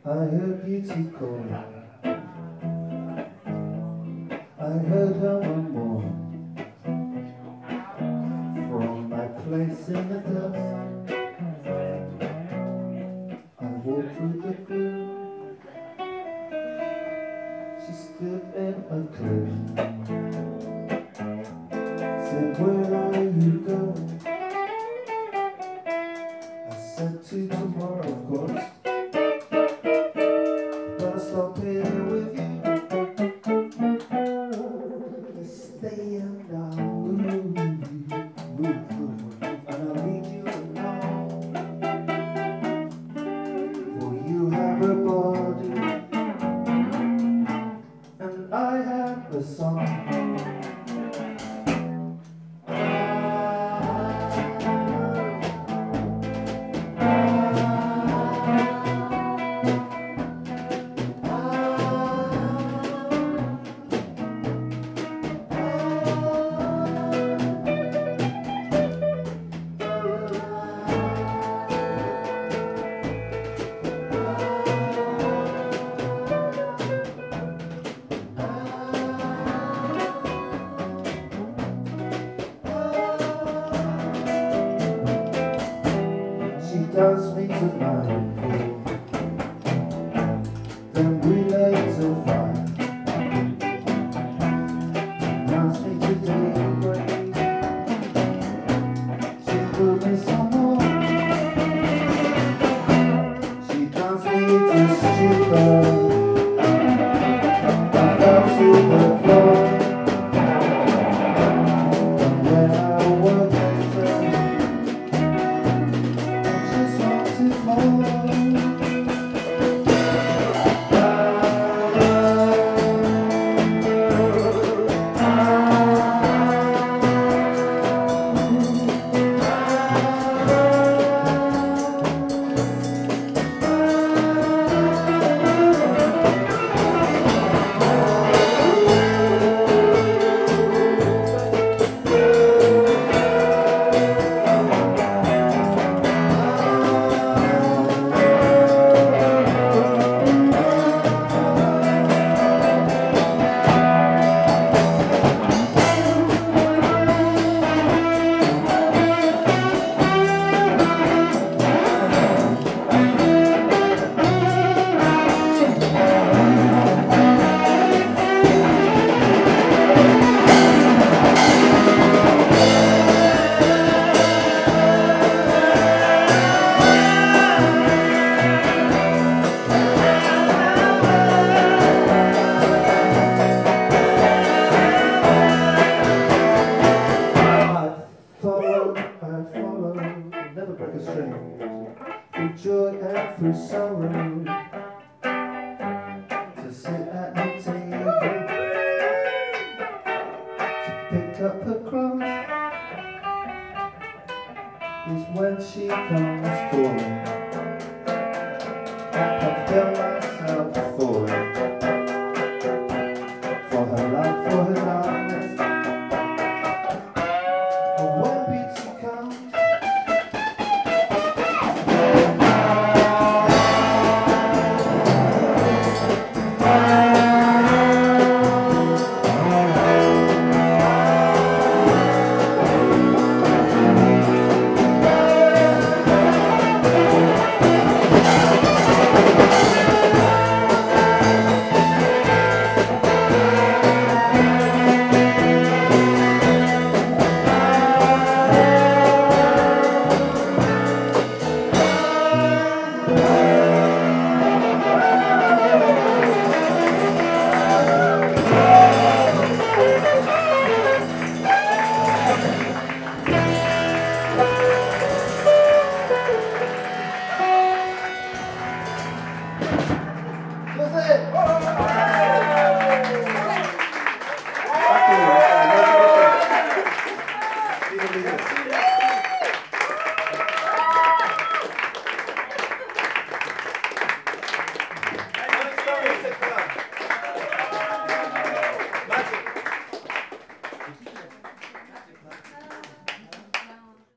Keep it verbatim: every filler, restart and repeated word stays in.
I heard beauty calling. I heard her one morning from my place in the dust. I walked through the gloom. She stood in a gloom. Said, where are you going? I said, to tomorrow, of course. But I'll stop here with you. Stay and I'll move you, move, move, and I'll lead you along. For you have a body, and I have a song. Dance me to nightfall, then we lay till five. Dance me to daybreak, she put me some more. She danced me to stupor, I fell to the floor. And when I woke later, never break a string, through joy and through sorrow, to sit at the table, to pick up her cross, is when she comes calling.